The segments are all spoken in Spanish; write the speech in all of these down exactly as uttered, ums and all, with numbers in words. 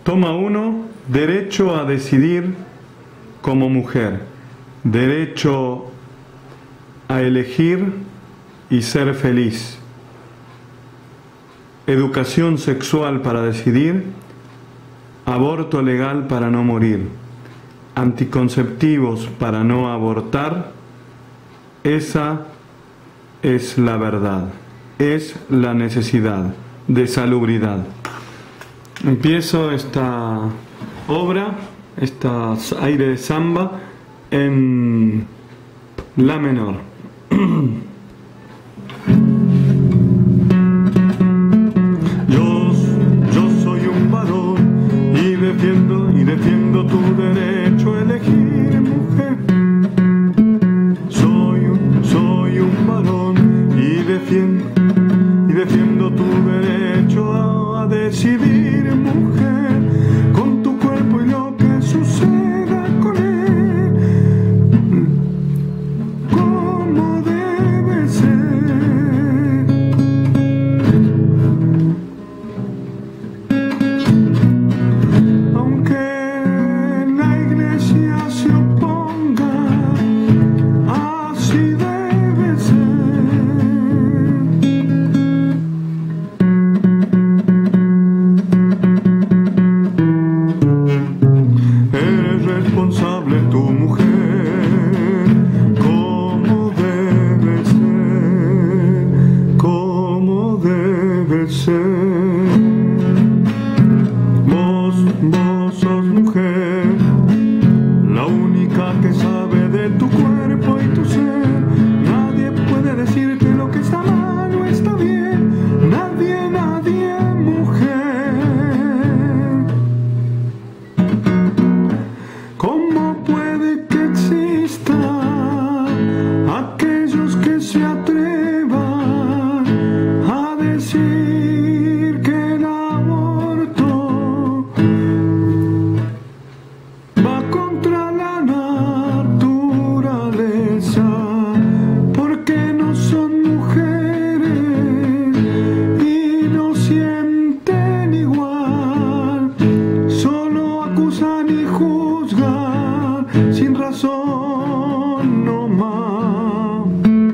Toma uno, derecho a decidir como mujer, derecho a elegir y ser feliz, educación sexual para decidir, aborto legal para no morir, anticonceptivos para no abortar. Esa es la verdad, es la necesidad de salubridad. Empiezo esta obra, este aire de samba, en la menor. Yo, yo soy un varón y defiendo, y defiendo tu derecho a elegir, mujer. Soy un, soy un varón y defiendo, y defiendo tu derecho a, a decidir, mujer, con tu cuerpo y lo que suceda con él, como debe ser. Aunque la iglesia se oponga, así debe ser. Eres responsable tu mujer, como debe ser, como debe ser. Vos, vos sos mujer, la única que sabe de tu cuerpo y tu ser. Nadie puede decirte lo que está mal o está bien. Nadie, nadie, mujer. ¿Cómo puede que exista aquellos que se atrevan a decir que el aborto va contra la naturaleza? Porque no son mujeres y no sienten igual, solo acusan y juzgan sin razón no más.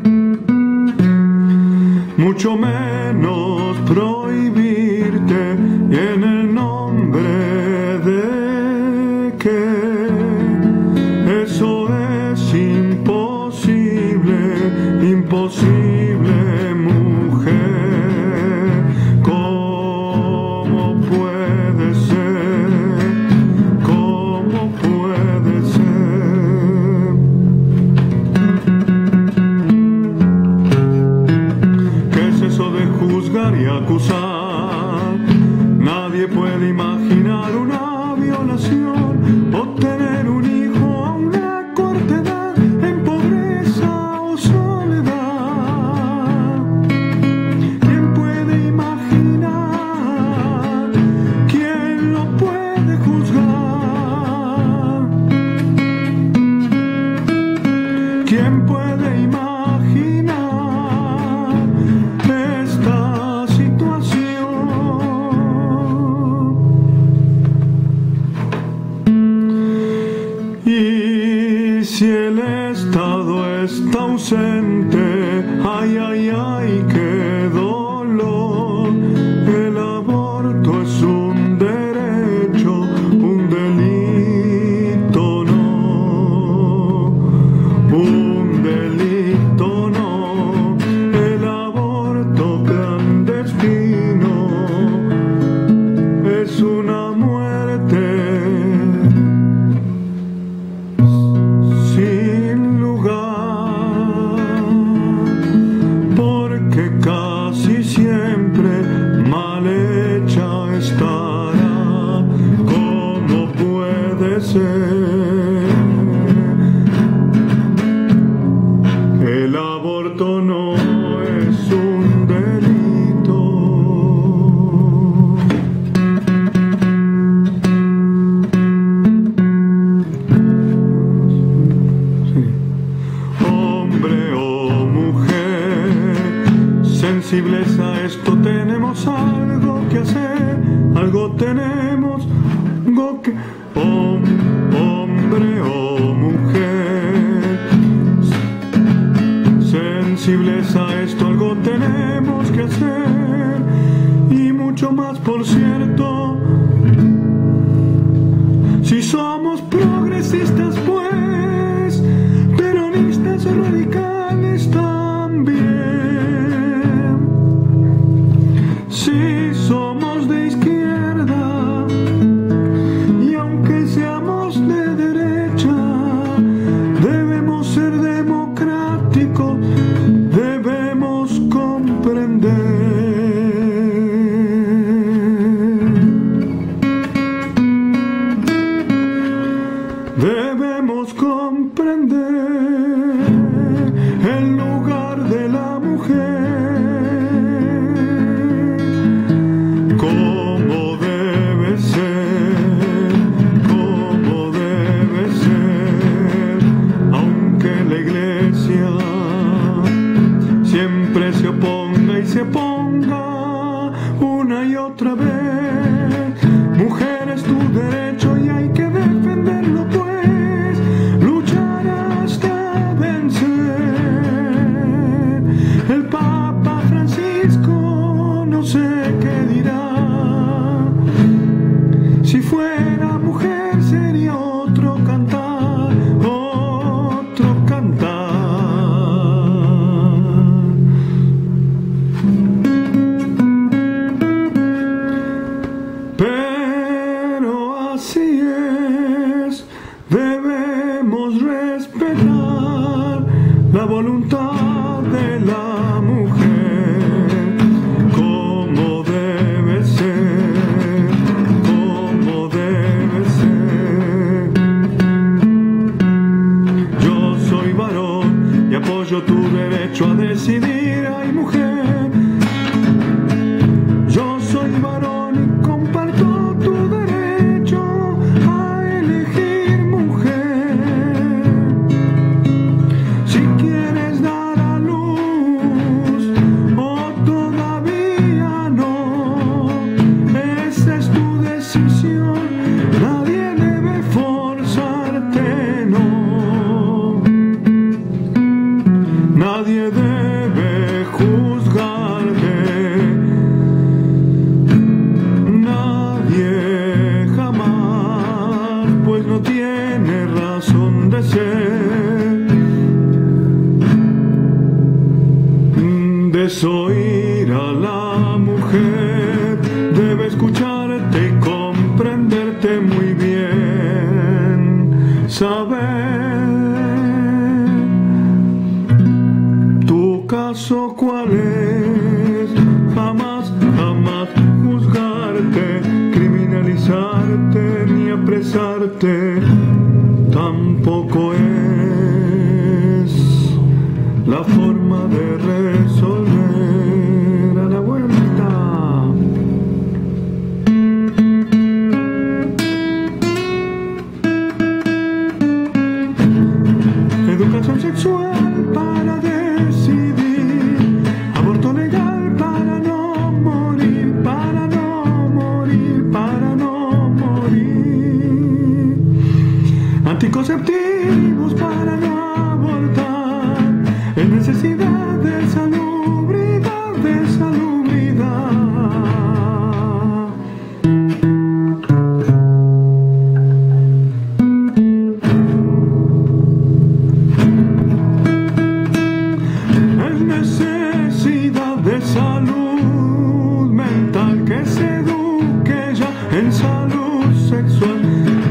Mucho menos prohibirte en el nombre de que eso es imposible, imposible, mujer. ¿Cómo puede ser? ¿Cómo puede ser? ¿Qué es eso de juzgar y acusar? Nadie puede imaginar una violación o tener un hijo a una corta edad en pobreza o soledad. ¿Quién puede imaginar? ¿Quién lo puede juzgar? ¿Quién puede imaginar esta situación? Y si el Estado está ausente, ay, ay, ay, qué dolor. El aborto es un derecho, un delito no, un delito no. El aborto clandestino es una muerte sin lugar, porque casi siempre mal hecha estará. ¿Cómo puede ser? El aborto no es un delito. Sí. Hombre o mujer, sensibles a esto tenemos algo que hacer, algo tenemos algo que hom, hombre o mujer, sensibles a esto algo tenemos que hacer, y mucho más por cierto, si somos progresistas pues, peronistas o radicales también. Si somos de izquierda y aunque seamos de derecha, debemos ser democráticos, debemos comprender. Debemos comprender el lugar de la mujer. Cómo debe ser, cómo debe ser, aunque la iglesia siempre se oponga y se oponga una y otra vez. Mujer es tu derecho y hay que defenderlo pues, luchar hasta vencer. El Papa Francisco no sé qué dirá. Si fuera mujer sería otro cantar, otro cantar. Pero así es, debemos respetar la voluntad de la mujer, como debe ser, como debe ser. Yo soy varón y apoyo tu derecho a decidir, ay mujer. Yo soy varón y comparto tu derecho a elegir, mujer. Si quieres dar a luz o todavía no, esa es tu decisión, nadie debe forzarte, no. Nadie debe juzgarte, nadie jamás, pues no tiene razón de ser. Desoír a la mujer, debe escucharte y comprenderte muy bien, saber tu caso cuál es, jamás, jamás juzgarte, criminalizarte ni apresarte, tampoco es la forma de resolver. A la vuelta. Educación sexual para decidir, aborto legal para no morir, para no morir, para no morir, anticonceptivos para no abortar, en necesidad de salubridad, de salubridad. Es necesidad de salud mental, que se eduque ya en salud sexual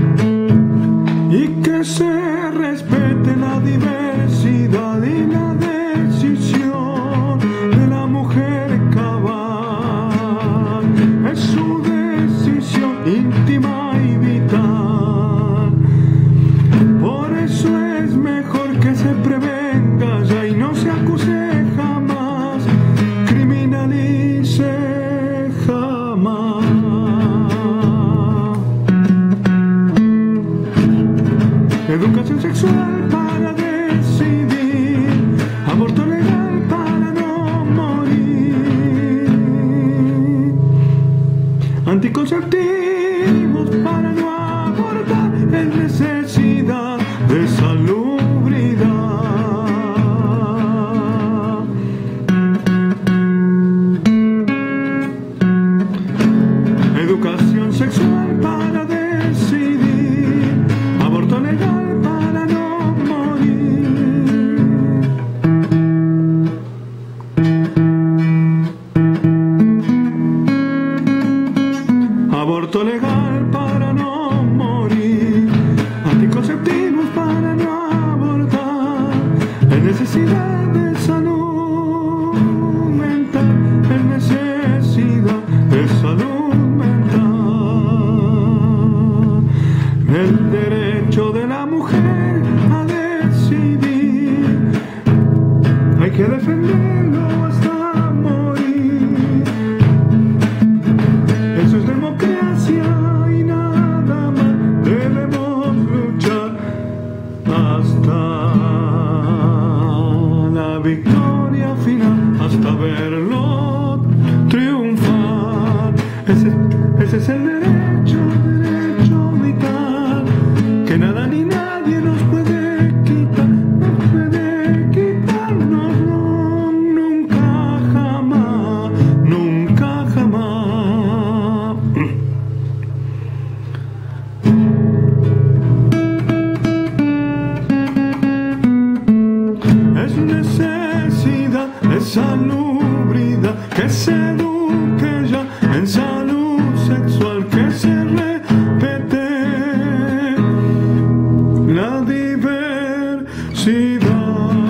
y que se respete la diversidad y la decisión de la mujer cabal. Es su decisión íntima y vital. Por eso es mejor que se prevenga ya y no se acuse jamás, criminalice jamás. Educación sexual para decidir, aborto legal para no morir, anticonceptivos para no abortar, es necesidad de salubridad. Educación sexual para decidir, aborto legal para no morir. Aborto legal para no morir, anticonceptivos para no abortar, es necesidad de salud mental, es necesidad de salud mental, el derecho de la mujer a decidir, hay que defenderlo hasta morir. Eso es democracia y nada más, debemos luchar hasta la victoria final, hasta verlo triunfar. Ese, ese es el derecho, derecho vital, que nada ni nadie nos puede quitar, nos puede quitarnos, no, nunca jamás, nunca jamás. Es necesidad de salubridad, que se eduque ya en salud sexual, que se respete la diversidad.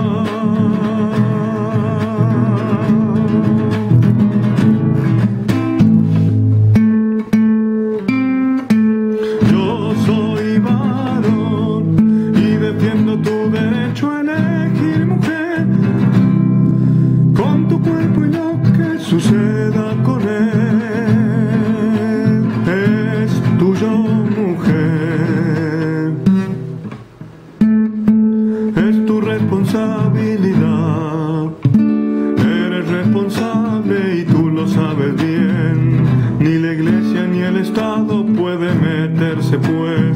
Yo soy varón y defiendo tu derecho a elegir, mujer, con tu cuerpo y lo que suceda con él es tuyo, mujer, es tu responsabilidad, eres responsable y tú lo sabes bien, ni la iglesia ni el Estado puede meterse, pues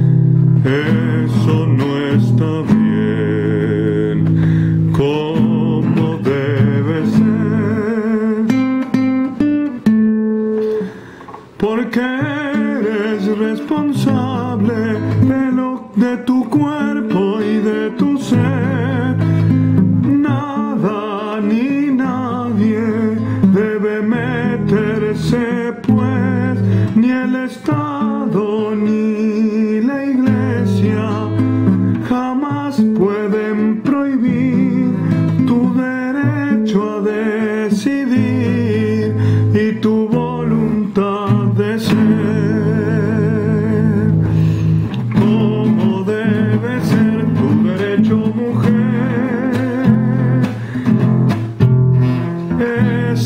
eso no está bien como debe ser, porque eres responsable de, lo, de tu cuerpo y de tu ser. Nada ni nadie debe meterse, pues ni el Estado ni la iglesia jamás pueden prohibir tu derecho a decidir y tu voluntad de ser, como debe ser tu derecho, mujer, es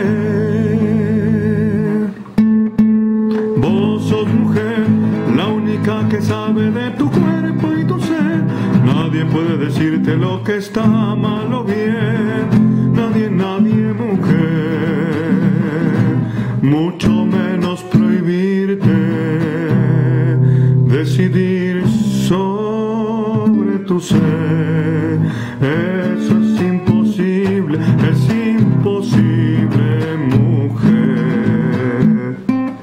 ser. Vos sos mujer, la única que sabe de tu cuerpo y tu ser. Nadie puede decirte lo que está mal o bien, nadie, nadie, mujer, mucho menos prohibirte decidir sobre tu ser. Eso es imposible, es imposible, mujer,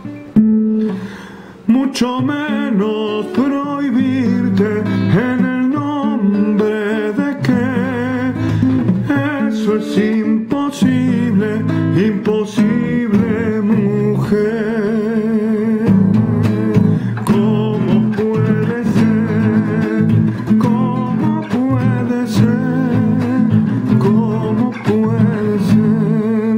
mucho menos prohibirte en el nombre de que eso es imposible, imposible, mujer. ¿Cómo puede ser? ¿Cómo puede ser? ¿Cómo puede ser?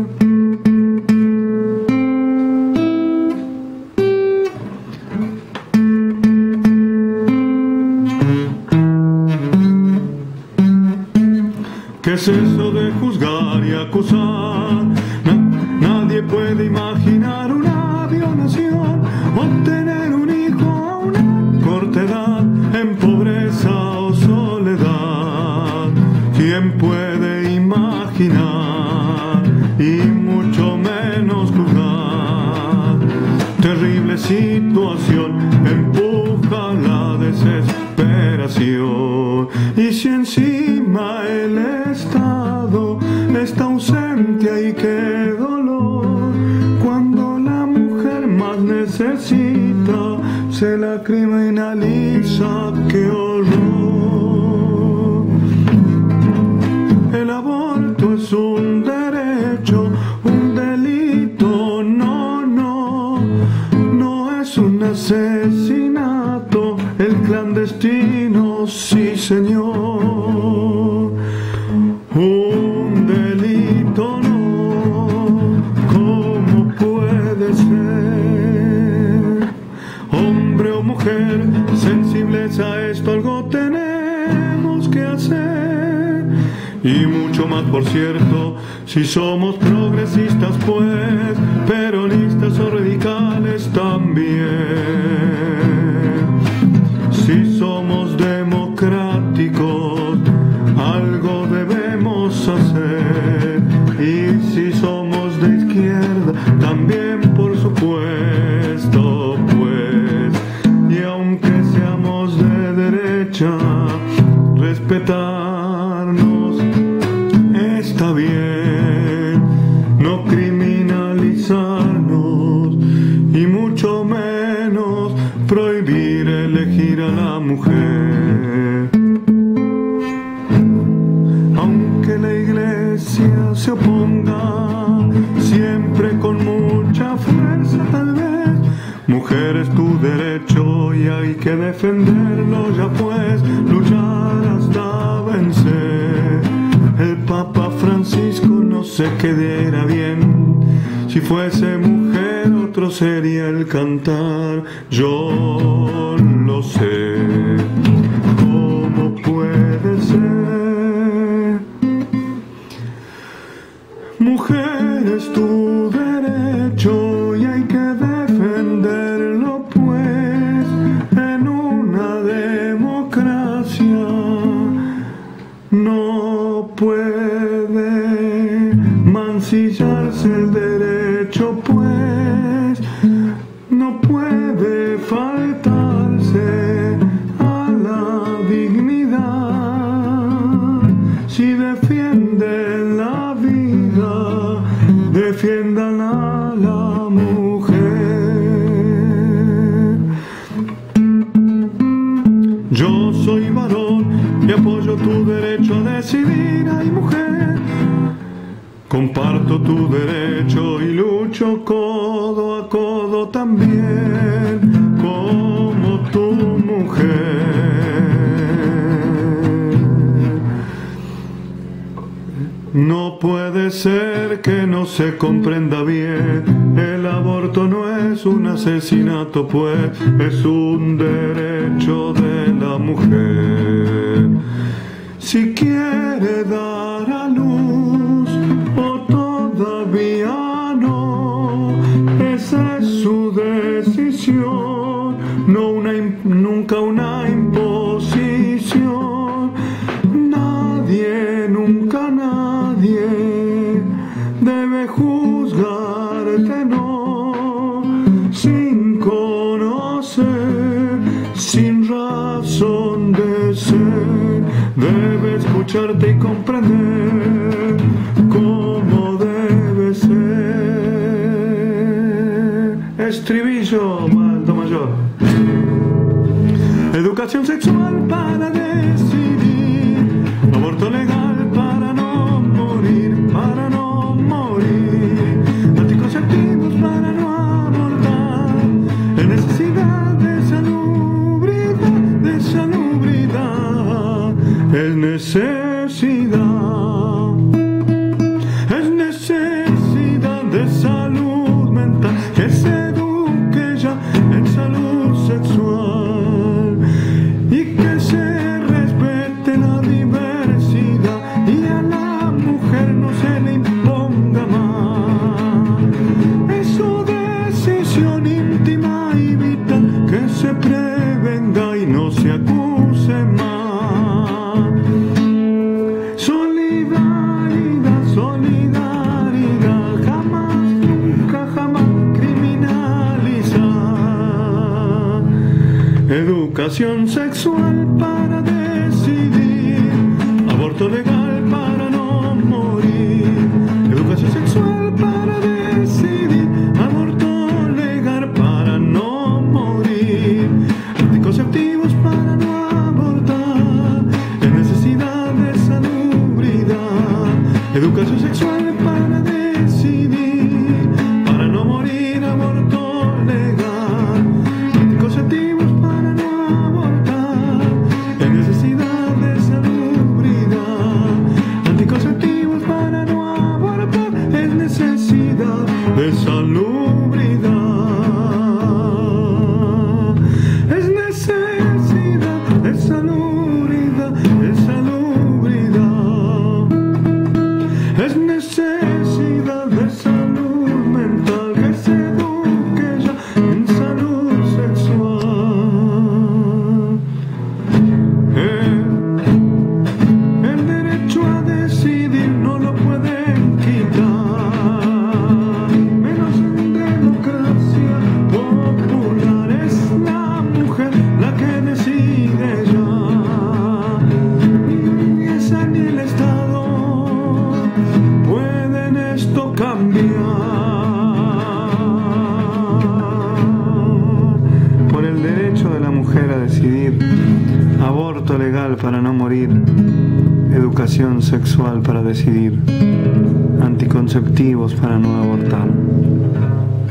¿Qué es eso de juzgar y acusar? Na- nadie puede imaginar una violación o tener un hijo a una corta edad, en pobreza o soledad. ¿Quién puede imaginar y mucho menos juzgar? Te horrible situación empuja la desesperación. Y si encima el Estado está ausente, ¡ay qué dolor! Cuando la mujer más necesita se la criminaliza, ¡qué horror! El aborto es un derecho, un delito, no, no, no es un asesinato, el clandestino, sí señor. Un delito, no, ¿cómo puede ser? Hombre o mujer, sensibles a esto, algo tenemos que hacer. Y mucho más, por cierto, si somos progresistas, pues, peronistas o radicales también. Si somos democráticos, algo debemos hacer. Y si somos de izquierda, también por supuesto, pues. Y aunque seamos de derecha, respetarnos está bien, no criminalizarnos y mucho menos prohibir elegir a la mujer. Aunque la iglesia se oponga, siempre con mucha fuerza tal vez, mujer es tu derecho y hay que defenderlo ya pues, luchar hasta vencer. El Papa Francisco no se quedara bien, si fuese mujer otro sería el cantar, yo lo sé. ¿Cómo puede ser? Mujer es tu derecho y hay que defenderlo pues, en una democracia no puede mancillarse el derecho pues, no puede faltarse a la dignidad. Si defienden la vida, defiendan a la mujer. Yo soy varón y apoyo tu derecho a decidir, ay mujer. Comparto tu derecho y lucho codo a codo también, como tu mujer. No puede ser que no se comprenda bien, el aborto no es un asesinato pues, es un derecho de la mujer. Si quiere dar a luz o todavía no, esa es su decisión, no una, nunca una imposición. Nadie, nunca nadie debe juzgarte, no, sin conocer, sin razón de ser. Debe escucharte y comprender cómo debe ser. Estribillo, alto mayor. Educación sexual para decidir, aborto legal para no morir, para no morir, anticonceptivos para no abortar, en necesidad de salubridad, de salubridad, es necesidad, es necesidad de salud mental, que se eduque ya en salud sexual y que se respete la diversidad educación sexual para decidir, aborto legal para no morir, educación sexual para decidir, aborto legal para no morir, anticonceptivos para no abortar, en necesidad de salubridad, educación sexual para decidir, para no morir, aborto legal, anticonceptivos para no abortar, en necesidad de salubridad, anticonceptivos para no abortar, en necesidad de salubridad, es necesidad de salubridad, de salubridad, es necesidad de salud mental, que se eduque ya en salud sexual. Eh, el derecho a decidir no lo pueden quitar, menos en democracia popular. Es la mujer la que decide ya, ni esa ni el Estado pueden esto cambiar. Por el derecho de la mujer a decidir, aborto legal para no morir, educación sexual para decidir, anticonceptivos para no abortar.